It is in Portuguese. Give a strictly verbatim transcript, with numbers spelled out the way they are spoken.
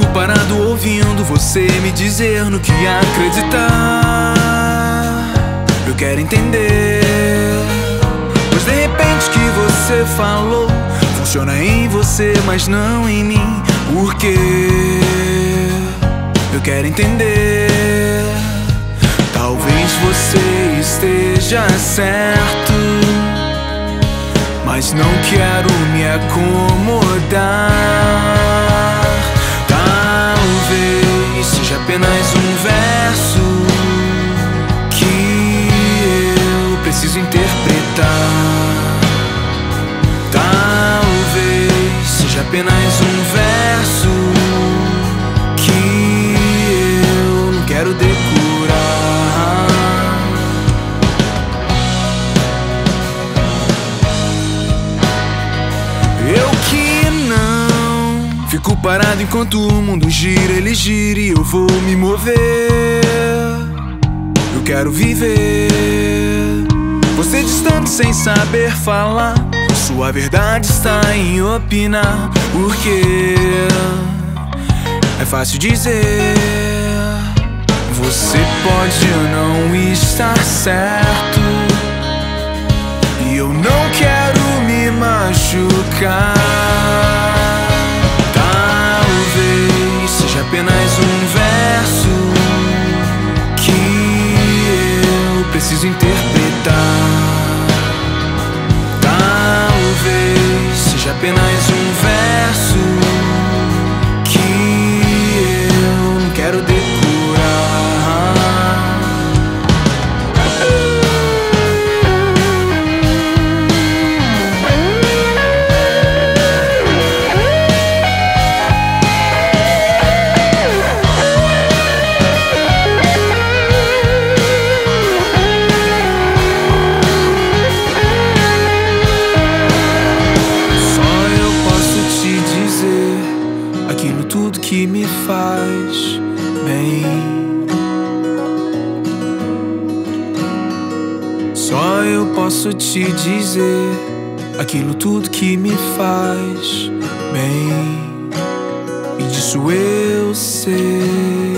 parado ouvindo você me dizer no que acreditar. Eu quero entender, pois de repente que você falou funciona em você, mas não em mim. Por quê? Eu quero entender. Talvez você esteja certo, mas não quero me acomodar. Talvez seja apenas um verso que eu preciso interpretar. Talvez seja apenas um verso que eu não quero decorar. Eu que não fico parado enquanto o mundo gira, ele gira e eu vou me mover. Eu quero viver, você distante sem saber falar. Sua verdade está em opinar, porque é fácil dizer. Você pode não estar certo, e eu não quero me machucar. Talvez seja apenas um verso que eu preciso interpretar. Talvez seja apenas um verso que eu não quero decorar. Aquilo tudo que me faz bem. Só eu posso te dizer aquilo tudo que me faz bem, e disso eu sei.